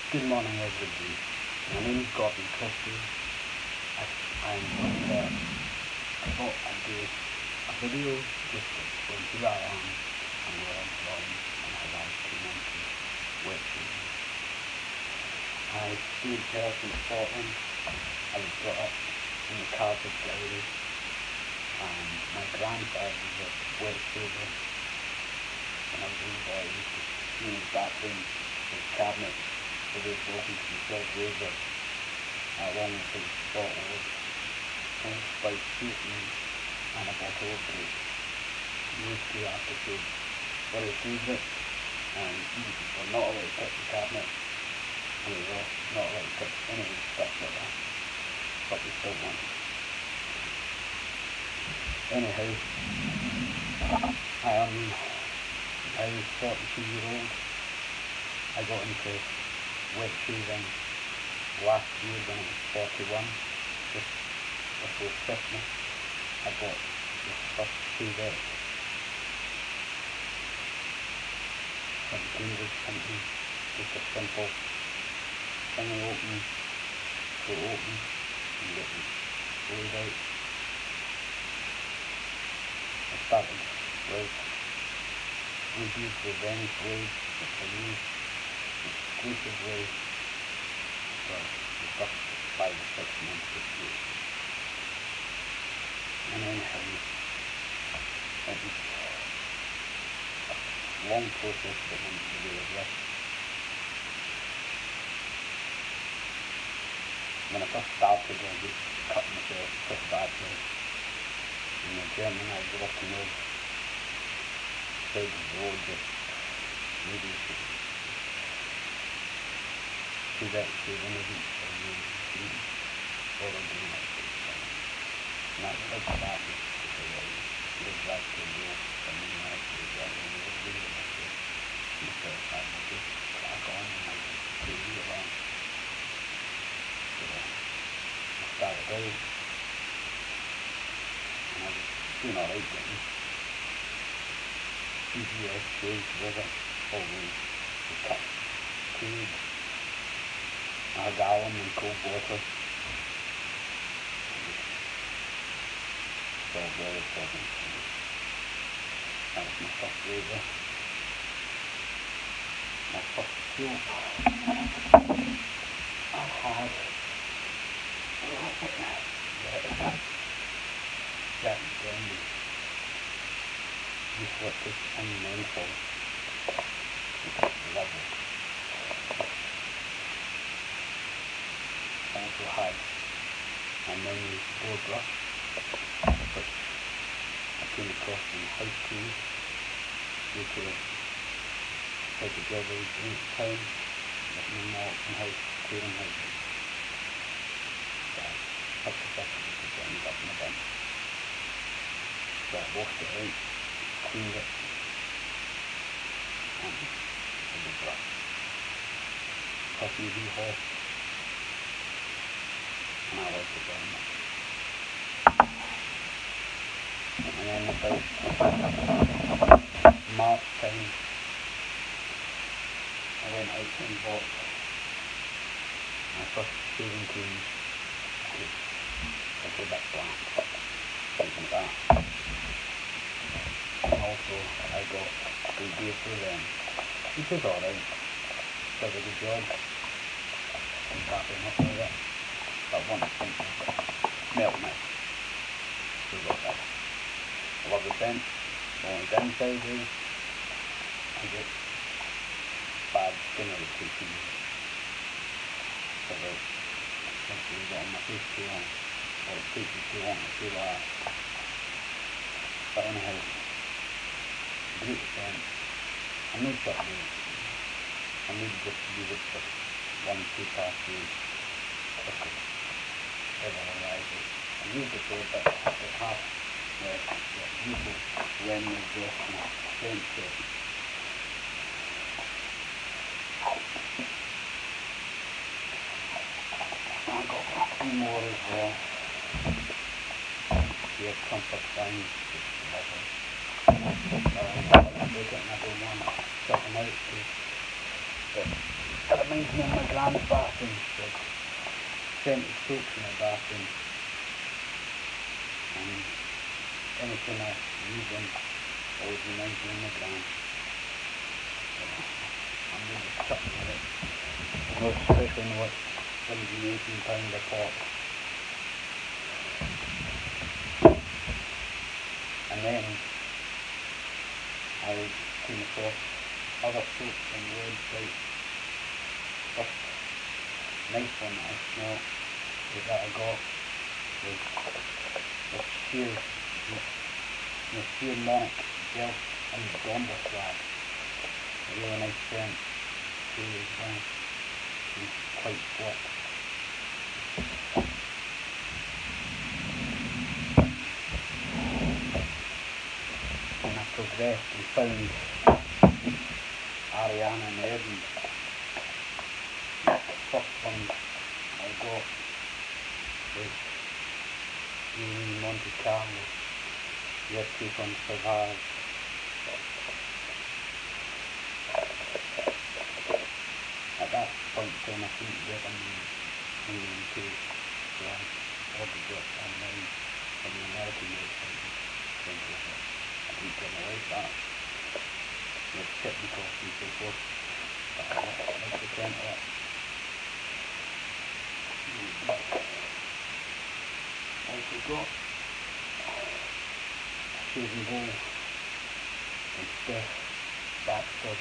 Good morning, everybody. My name is Gordon Christie. I'm I thought I'd do a video just to explain who I am and where I'm from and how I came into work shooting. I stayed here in Scotland. I was brought up in the Cardiff Dairy, and my grandfather was a work shaver. When I was a little boy, he used to clean his bathroom, his cabinet, with his walking to the third razor, along with his bottle of Old Spice shooting and a bottle of Coke. He used to aftershave very favourite, and he were not allowed to touch the cabinet, and we were not allowed to touch any stuff like that, but we still wanted. Anyhow, I am now 42-year-old. I got into work shaving last year when I was 41, just before Christmas. I bought the first shaver from Cambridge Company, just a simple single open, so open, and get the blade out. I started with Ruby's Revenge blade, which I used exclusively for the first 5 or 6 months this year. And anyhow, it was a long process that went the way of this. When I first started, I was cutting myself pretty badly. And the gentleman I was working with said the road that maybe you should do that shaving isn't for you, or doing it for yourself. And I was like that, because I lived that to go for me, and I was that when I was doing it, so myself, I would just crack on and I would take it along. So I started out, and I was doing alright getting CGS shaves with it, although the cut crude, a gallon in cold water. It's all very pleasant. That was my first razor. My first tool I had. That eucalyptus and menthol. Lovely. I also had a mini board brush, which I came across in high school due to how the devil was doing at the time, with no more in-house clearing houses. So I picked it up and just ended up in a bin. So I washed it out, cleaned it, and with the brush. Puffy horse. And I liked it very much. And then about March time, I went out and bought my first shaving cream, which was a bit black, something like that. And also I got Ruby's Revenge, which is alright, does a good job. I'm happy enough with it. But one thing smelled nice, so got that. I love the scent. The only downside is I get bad skin irritation. Because once you get on my face too long, or it takes you too long to do that. But anyhow, great scent. I need something. I need just to use it for 1-2 passes quickly. Ever arises. I used it for about half the usual when we get my scent set. I got a few more as well. Here, Comfort Signs, which is lovely. I look at and I don't want to set them out, but That reminds me of my grand's bathroom. Like scented soaps in her bathroom. And anything I use in always reminds me of my grand. So I'm really stuck with it. Most especially in what £17-18 a pot. And then I came across other soaps on the website. First nice one that I smelled was that I got was sheer Monarch gel and Bomber Swag. A really nice scent too as well. It's quite slick. And I progressed and found Ariana and Evans. The first one I got was Monte Carlo. Your take on Savage. At that point then I couldn't get anything to it, so I ordered it online from the American website. I didn't get my life back with technical and so forth, but I like the scent of it. Also got Susan Bowl and Steph Baxter,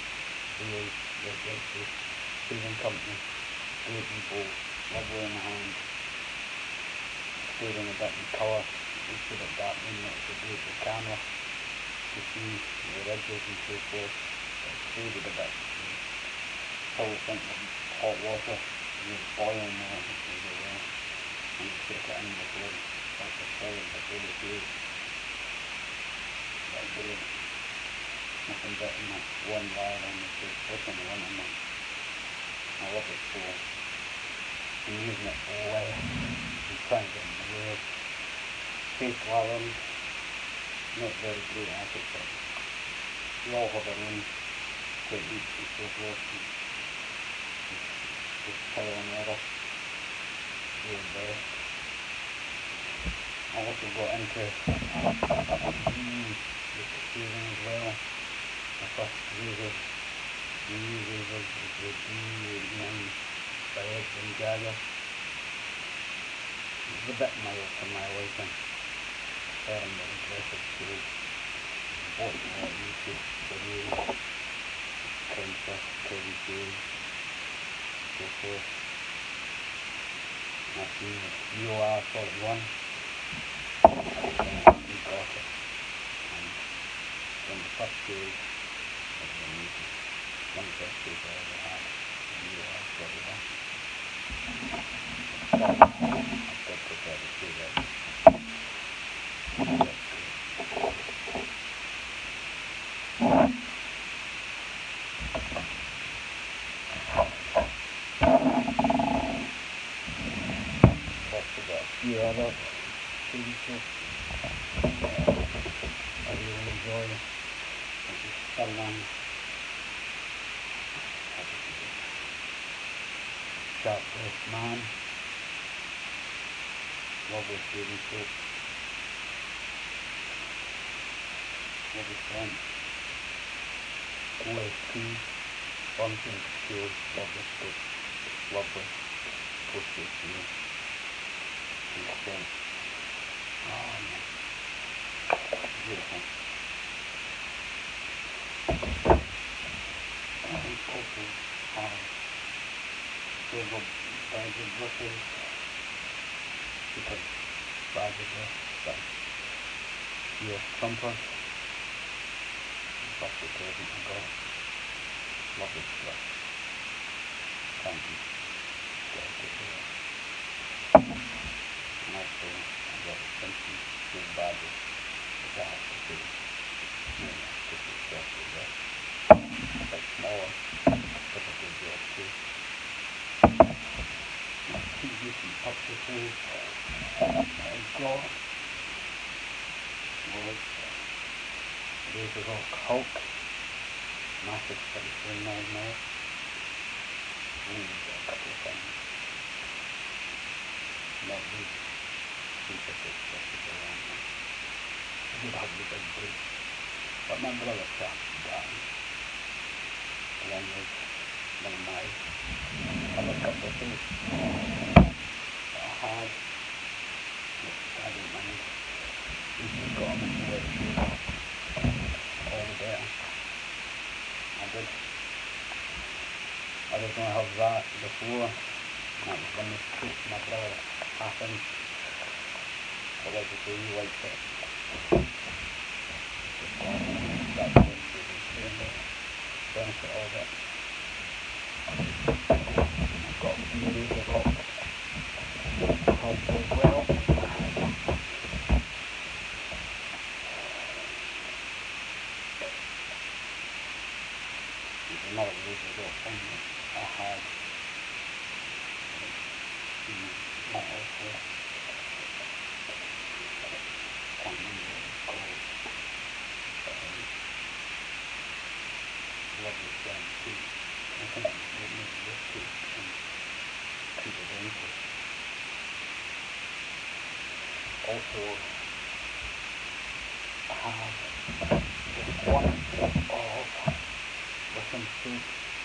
the shaving company, Susan Bowl, lovely in the hand, fading a bit in colour, we should have that in it to do with the camera, to see the ridges and so forth, it's faded a bit, still think of hot water, you're boiling there, and you take it in before it starts to fire, before it goes. That's great. Nothing better than that one wire on the face, especially in the winter months. I love it so. I'm using it less and trying to get in the way. Face lathering, not very great at it, but we all have our own techniques and so forth. Just trial and error. Do the best. I also got into the shaving as well. My first razors, the new razors, the D9 by Eggs and Jagger. It's a bit mild for my liking. Fair and aggressive shave. Bought them on YouTube videos, Princess, Kevin Shave, so forth. I've seen the UR 41. We got it. And when the first shave, it was amazing. One of the best shaves I ever had. The UR 41. I still prefer to shave it. Yeah, other shaving soaps I really enjoy. This is Stirling. Sharp Breath Man. Lovely shaving soap. Lovely scent. OSP. Bunting Pure. Lovely soap. Lovely. Post-it here. Oh man, beautiful. I also have silver badger brushes, because badger brush, but here trumpers, birthday present I got, lovely stuff, thank you, delicate. And also I got the Simpsons big badges, which I have to do. This is especially that. A bit smaller, but a good job too. My two recent purchases I got was Razor Hulk, massive 33mm, We've got a couple of things. Not really super successful around that. I did have the big break. But my brother passed died along with one of my other couple of things that I had, which I didn't mind. We just got them into it all the better. I did not have that before. That was when this took my brother happened. But like I say, he liked it. That's when he was the benefit of it. I've got videos of it as well. There's another video thing that I had. That also can't remember what it's called. Lovely friend too. I think it was maybe this too. Keep it into. Also, I have just one of Russian soup.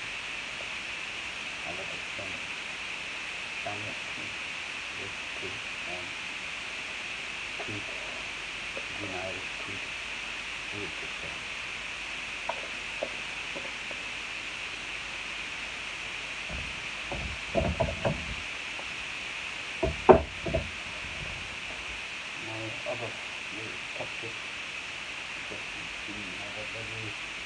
I love it so much. Sandwich tea, this tea, and tea, United tea, really good thing. My other little picture, just seen another video,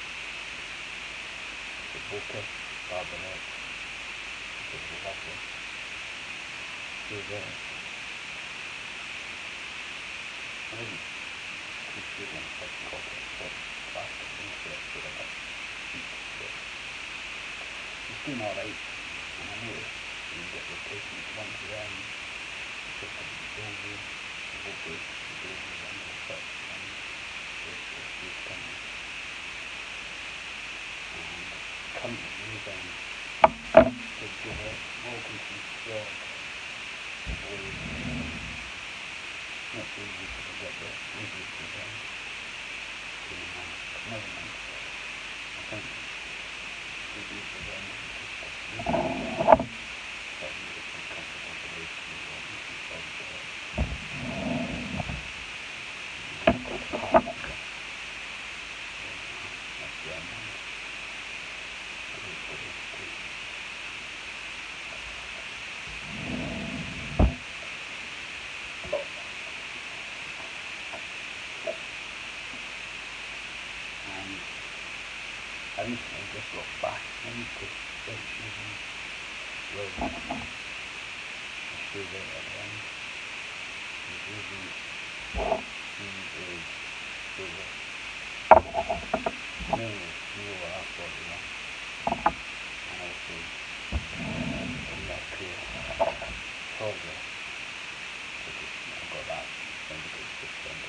the Boca Barbaret, which is lovely. She's I didn't keep using such copper, but plastic instead of like cheap, but it's doing alright, and I noticed you get replacement ones of them, it's just a Dover, the Dover ones are such, and there's a few things, and currently using the Gillette Wilkinson Frog blade. Not so easy to forget the easiest to them. Never mind. I think the easiest to them is just a but you get some comfortable blades to use on you can solve the park. That's the end. I recently just got back into using Rode. I'll show you that again. The Ruby Silver. Mainly newer R41. And also in that clear Soldier. I got that from the December.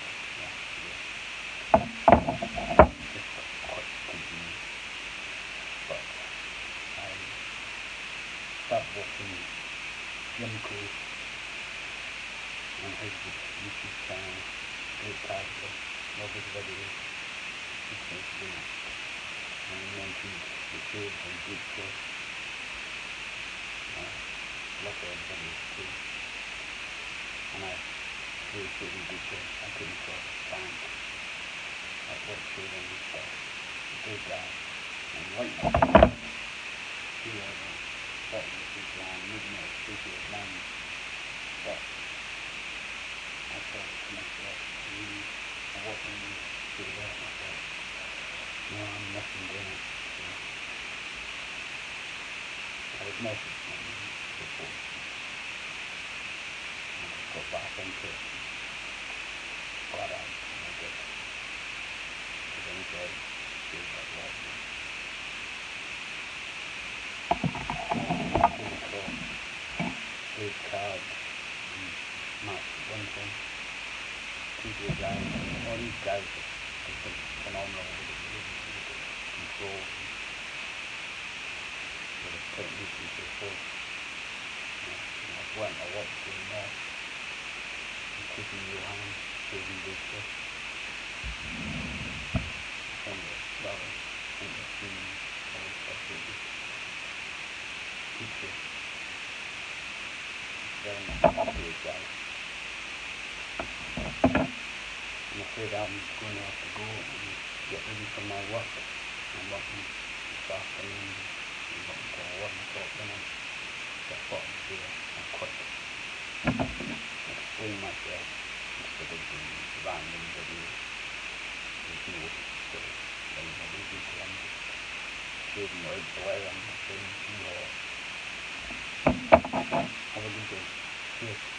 Start watching Jim Cruise on his YouTube channel. Great character, love his videos. He's nice to do it. And he mentioned the shows on Good Course. Love their videos too. And I really feel Good Course. I came across Frank at what show them and stuff. He's a great guy. And like he thought this was moving at a speaker's mind, but I thought to myself, I wasn't really do that, I thought, no, I'm nothing doing it, so I was messaged him before, and I got back into it, glad I did, because I enjoyed doing that a lot. Dave Cobb and Matt Winton, TJ guys, all these guys have been phenomenal with the control. take me to the full. When I walked in there, I'm taking you on, taking this stuff. From the flower, from the tree, all the stuff with this teacher. It's very much appreciated, guys. I'm afraid I'm going to have to go and get ready for my work. I'm working this afternoon. I'm working till 1 o'clock tonight. So I thought I'd do a quick explain myself instead of doing random videos. There's no sort of line or reason to them. Just shading out the way I'm saying to you all. Have a good day. Cheers.